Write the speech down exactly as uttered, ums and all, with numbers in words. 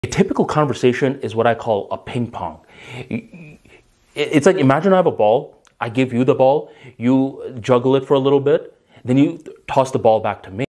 A typical conversation is what I call a ping pong. It's like, imagine I have a ball, I give you the ball, you juggle it for a little bit, then you toss the ball back to me.